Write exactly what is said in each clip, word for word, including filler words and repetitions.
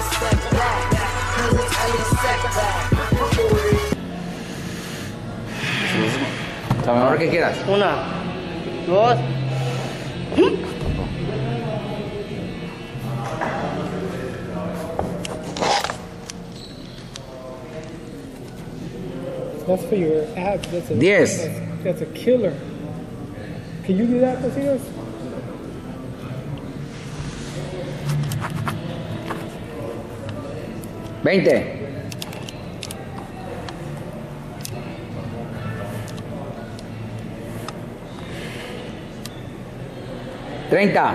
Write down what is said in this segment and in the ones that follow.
La mejor que quieras. Una, dos. That's for your abs. That's a, Diez. That's, that's a killer. Can you do that, Martinez? Veinte. Treinta.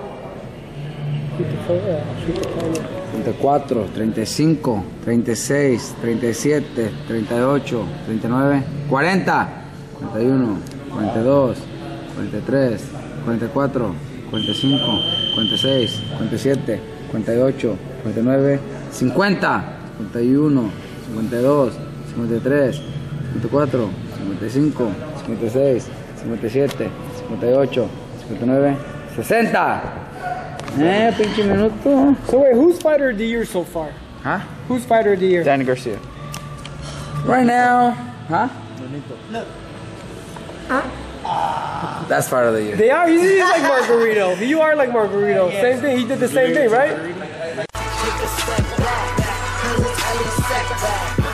Treinta y cuatro, treinta y cinco, treinta y seis, treinta y siete, treinta y ocho, treinta y nueve, cuarenta, cuarenta y uno, cuarenta y dos, cuarenta y tres, cuarenta y cuatro, cuarenta y cinco, cuarenta y seis, cuarenta y siete, cuarenta y ocho, cuarenta y nueve, cincuenta, cincuenta y uno, cincuenta y dos, cincuenta y tres, cincuenta y cuatro, cincuenta y cinco, cincuenta y seis, cincuenta y siete, cincuenta y ocho, cincuenta y nueve, sesenta. Eh, pinche minuto. So wait, who's fighter of the year so far? Huh? Who's fighter of the year? Danny Garcia. Right now, huh? Look. That's part of the year. They are. He's, he's like Margarito. You are like Margarito. Yeah. Same thing. He did the same thing, right?